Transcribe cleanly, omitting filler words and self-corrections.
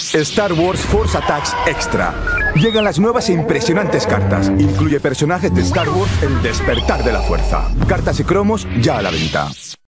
Star Wars Force Attacks Extra. Llegan las nuevas e impresionantes cartas. Incluye personajes de Star Wars El Despertar de la Fuerza. Cartas y cromos ya a la venta.